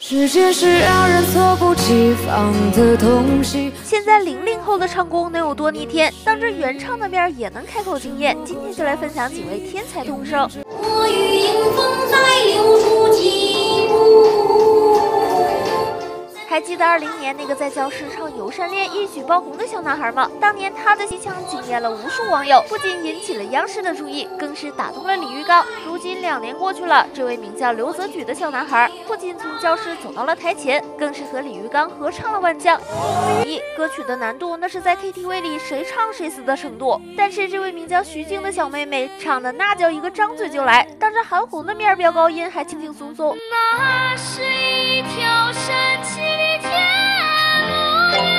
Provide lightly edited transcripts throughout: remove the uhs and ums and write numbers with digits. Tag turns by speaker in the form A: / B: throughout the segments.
A: 世界是让人猝不及防的东西。
B: 现在00后的唱功能有多逆天？当着原唱的面也能开口惊艳。今天就来分享几位天才童声。
C: 我与迎风再流出寂寞。
B: 还记得20年那个在教室唱《友善恋》一举爆红的小男孩吗？当年他的戏腔惊艳了无数网友，不仅引起了央视的注意，更是打动了李玉刚。如今2年过去了，这位名叫刘泽举的小男孩，不仅从教室走到了台前，更是和李玉刚合唱了《万将》。歌曲的难度那是在 KTV 里谁唱谁死的程度，但是这位名叫徐静的小妹妹唱的那叫一个张嘴就来，当着韩红的面飙高音，还轻轻松松。
C: 那是一条神奇的天路线，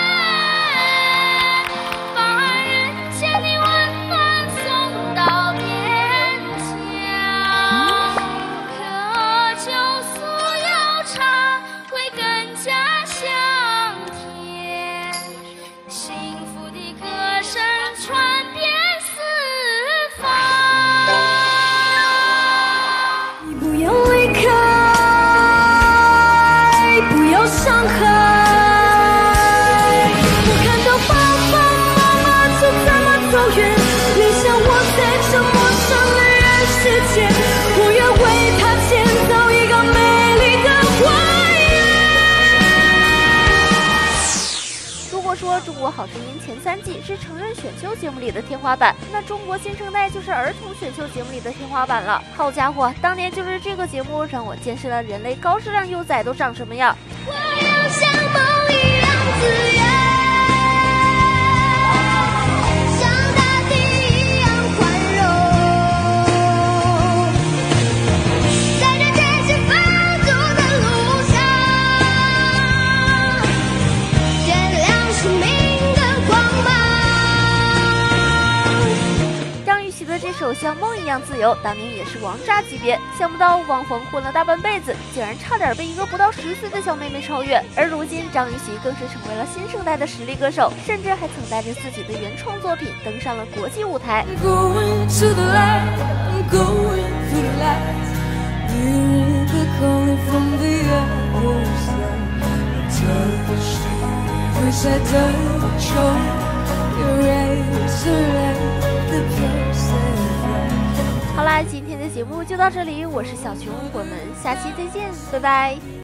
C: 把人间的温暖送到边疆。可酒素要茶会更加香甜，幸福的歌声传遍四方。你不要离开，不要伤害。我看到爸爸妈妈就这么走远，你像我在这陌生的人世间，我愿为他建造一个美丽的花园。
B: 如果说中国好声音前3季是成人选秀节目里的天花板，那中国新生代就是儿童选秀节目里的天花板了。好家伙，当年就是这个节目让我见识了人类高质量幼崽都长什么样。
C: 我要像梦一样自由，像大地一样宽容，在这艰辛繁重的路上，点亮生命的光芒。
B: 张雨绮的这首《像梦一样自由》当年也是王炸级别，想不到汪峰混了大半辈子，竟然差点被一个不到10岁的小妹妹超越。而如今张雨绮更是成为了新生代的实力歌手，甚至还曾带着自己的原创作品登上了国际舞台。好啦，今天的节目就到这里，我是小琼，我们下期再见，拜拜。